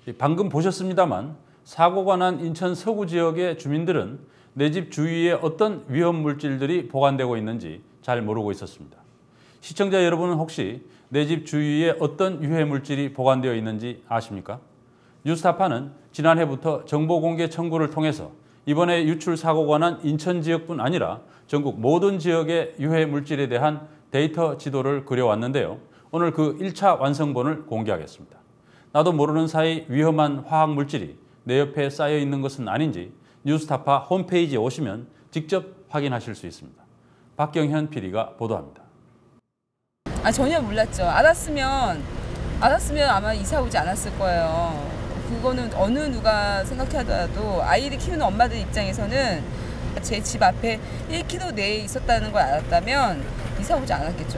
방금 보셨습니다만 사고가 난 인천 서구 지역의 주민들은 내 집 주위에 어떤 위험 물질들이 보관되고 있는지 잘 모르고 있었습니다. 시청자 여러분은 혹시 내 집 주위에 어떤 유해 물질이 보관되어 있는지 아십니까? 뉴스타파는 지난해부터 정보 공개 청구를 통해서 이번에 유출 사고가 난 인천 지역뿐 아니라 전국 모든 지역의 유해 물질에 대한 데이터 지도를 그려왔는데요. 오늘 그 1차 완성본을 공개하겠습니다. 나도 모르는 사이 위험한 화학 물질이 내 옆에 쌓여 있는 것은 아닌지 뉴스타파 홈페이지에 오시면 직접 확인하실 수 있습니다. 박경현 PD가 보도합니다. 전혀 몰랐죠. 알았으면 아마 이사 오지 않았을 거예요. 그거는 어느 누가 생각하더라도 아이를 키우는 엄마들 입장에서는 제 집 앞에 1km 내에 있었다는 걸 알았다면 이사 오지 않았겠죠.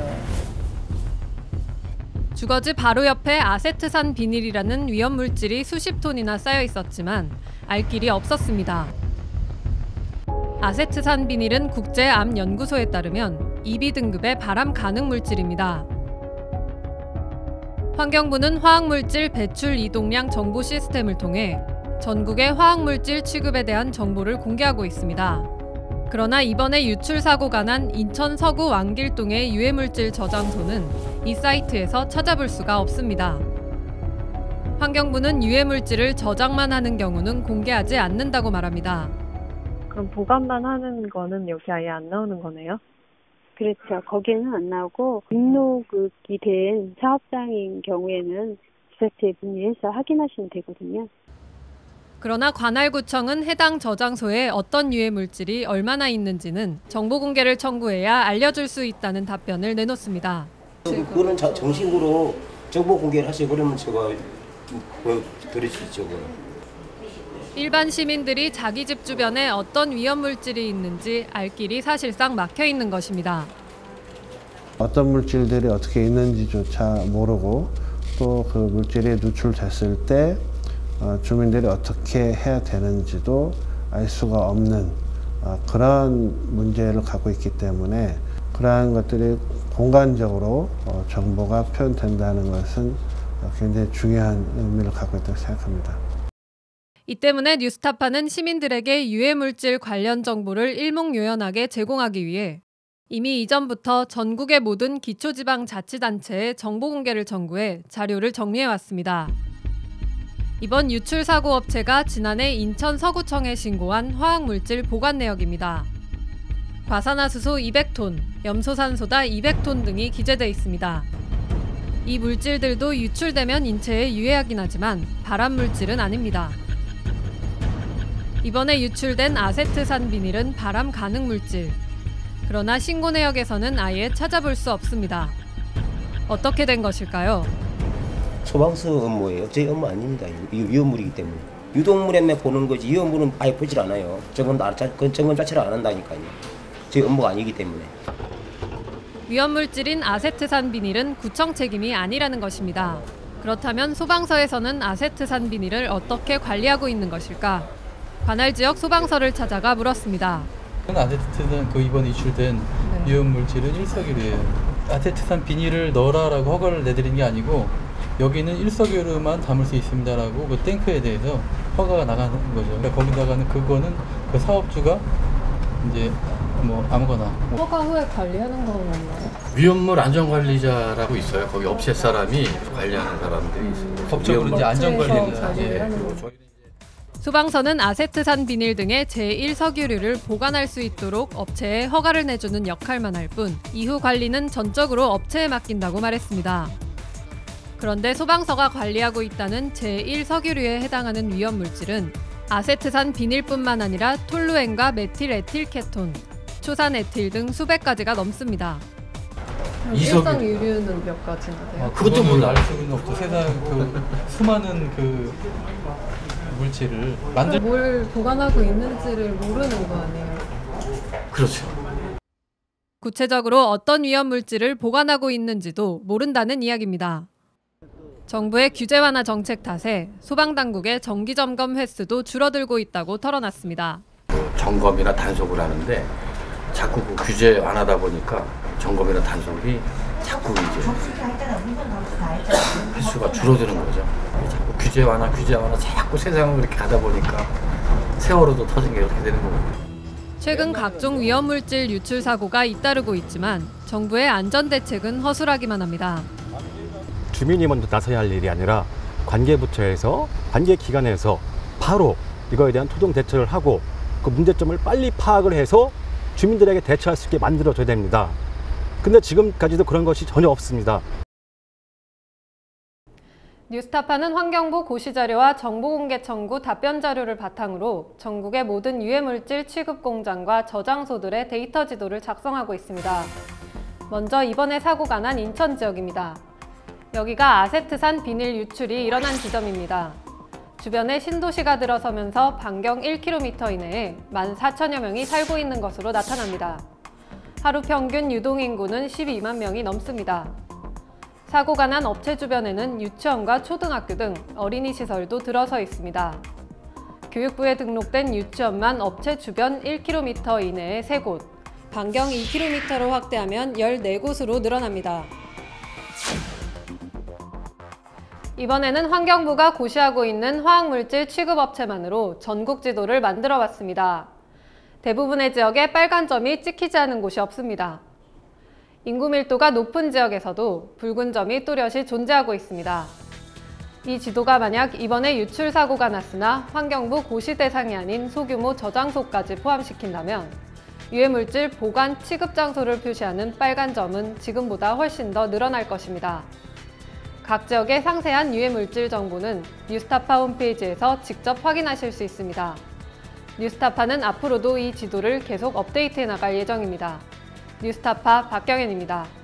주거지 바로 옆에 아세트산 비닐이라는 위험 물질이 수십 톤이나 쌓여 있었지만 알 길이 없었습니다. 아세트산 비닐은 국제암연구소에 따르면 2B 등급의 발암 가능 물질입니다. 환경부는 화학물질 배출 이동량 정보 시스템을 통해 전국의 화학물질 취급에 대한 정보를 공개하고 있습니다. 그러나 이번에 유출 사고가 난 인천 서구 왕길동의 유해물질 저장소는 이 사이트에서 찾아볼 수가 없습니다. 환경부는 유해물질을 저장만 하는 경우는 공개하지 않는다고 말합니다. 그럼 보관만 하는 거는 여기 아예 안 나오는 거네요? 그렇죠. 거기에는 안 나오고 등록이 된 사업장인 경우에는 지자체에 문의해서 확인하시면 되거든요. 그러나 관할구청은 해당 저장소에 어떤 유해 물질이 얼마나 있는지는 정보 공개를 청구해야 알려줄 수 있다는 답변을 내놓습니다. 그거는 정식으로 정보 공개를 하시고 그러면 제가 드릴 수 있죠. 일반 시민들이 자기 집 주변에 어떤 위험 물질이 있는지 알 길이 사실상 막혀 있는 것입니다. 어떤 물질들이 어떻게 있는지조차 모르고 또 그 물질이 누출됐을 때 주민들이 어떻게 해야 되는지도 알 수가 없는 그런 문제를 갖고 있기 때문에 그러한 것들이 공간적으로 정보가 표현된다는 것은 굉장히 중요한 의미를 갖고 있다고 생각합니다. 이 때문에 뉴스타파는 시민들에게 유해물질 관련 정보를 일목요연하게 제공하기 위해 이미 이전부터 전국의 모든 기초지방자치단체에 정보 공개를 청구해 자료를 정리해왔습니다. 이번 유출 사고 업체가 지난해 인천 서구청에 신고한 화학물질 보관 내역입니다. 과산화수소 200톤, 염소산소다 200톤 등이 기재돼 있습니다. 이 물질들도 유출되면 인체에 유해하긴 하지만 발암물질은 아닙니다. 이번에 유출된 아세트산 비닐은 발암 가능 물질. 그러나 신고 내역에서는 아예 찾아볼 수 없습니다. 어떻게 된 것일까요? 소방서 업무예요. 제 업무 아닙니다. 위험물이기 때문에. 유독물에만 보는 거지 위험물은 아예 보질 않아요. 점검 자체를 안 한다니까요. 제 업무가 아니기 때문에. 위험물질인 아세트산 비닐은 구청 책임이 아니라는 것입니다. 그렇다면 소방서에서는 아세트산 비닐을 어떻게 관리하고 있는 것일까? 관할 지역 소방서를 찾아가 물었습니다. 아세트산 이번에 유출된 위험물질은 일석이류예요. 아세트산 비닐을 넣으라고 허가를 내드린 게 아니고 여기는 일석이류만 담을 수 있습니다라고 그 탱크에 대해서 허가가 나가는 거죠. 그러니까 거기다가는 그거는 그 사업주가 이제 아무거나. 허가 후에 관리하는 건 없나요? 위험물 안전관리자라고 있어요. 거기 업체 사람이 관리하는 사람들이 있어요. 법적으로 이제 안전관리는. 소방서는 아세트산 비닐 등의 제1석유류를 보관할 수 있도록 업체에 허가를 내주는 역할만 할 뿐 이후 관리는 전적으로 업체에 맡긴다고 말했습니다. 그런데 소방서가 관리하고 있다는 제1석유류에 해당하는 위험물질은 아세트산 비닐뿐만 아니라 톨루엔과 메틸에틸케톤, 초산에틸 등 수백 가지가 넘습니다. 일상 유류는 몇 가지나 돼요? 그것도 몰라. 알 수는 없죠. 세상 수많은 물질을 뭘 보관하고 있는지를 모르는 거 아니에요? 그렇죠. 구체적으로 어떤 위험 물질을 보관하고 있는지도 모른다는 이야기입니다. 정부의 규제 완화 정책 탓에 소방당국의 정기점검 횟수도 줄어들고 있다고 털어놨습니다. 점검이나 단속을 하는데 자꾸 규제 완화다 보니까 점검이나 단속이 자꾸 이제 횟수가 줄어드는 거죠. 자꾸 규제 규제 완화 자꾸 세상을 그렇게 가다 보니까 세월호도 터진 게 이렇게 되는 거거든요. 최근 각종 위험물질 유출 사고가 잇따르고 있지만 정부의 안전대책은 허술하기만 합니다. 주민이 먼저 나서야 할 일이 아니라 관계부처에서 관계기관에서 바로 이거에 대한 토종 대처를 하고 그 문제점을 빨리 파악을 해서 주민들에게 대처할 수 있게 만들어줘야 됩니다. 근데 지금까지도 그런 것이 전혀 없습니다. 뉴스타파는 환경부 고시자료와 정보공개 청구 답변 자료를 바탕으로 전국의 모든 유해물질 취급 공장과 저장소들의 데이터 지도를 작성하고 있습니다. 먼저 이번에 사고가 난 인천 지역입니다. 여기가 아세트산 비닐 유출이 일어난 지점입니다. 주변에 신도시가 들어서면서 반경 1km 이내에 14,000여 명이 살고 있는 것으로 나타납니다. 하루 평균 유동인구는 12만 명이 넘습니다. 사고가 난 업체 주변에는 유치원과 초등학교 등 어린이 시설도 들어서 있습니다. 교육부에 등록된 유치원만 업체 주변 1km 이내에 3곳, 반경 2km로 확대하면 14곳으로 늘어납니다. 이번에는 환경부가 고시하고 있는 화학물질 취급업체만으로 전국 지도를 만들어 봤습니다. 대부분의 지역에 빨간 점이 찍히지 않은 곳이 없습니다. 인구 밀도가 높은 지역에서도 붉은 점이 또렷이 존재하고 있습니다. 이 지도가 만약 이번에 유출 사고가 났으나 환경부 고시 대상이 아닌 소규모 저장소까지 포함시킨다면 유해물질 보관 취급 장소를 표시하는 빨간 점은 지금보다 훨씬 더 늘어날 것입니다. 각 지역의 상세한 유해물질 정보는 뉴스타파 홈페이지에서 직접 확인하실 수 있습니다. 뉴스타파는 앞으로도 이 지도를 계속 업데이트해 나갈 예정입니다. 뉴스타파 박경현입니다.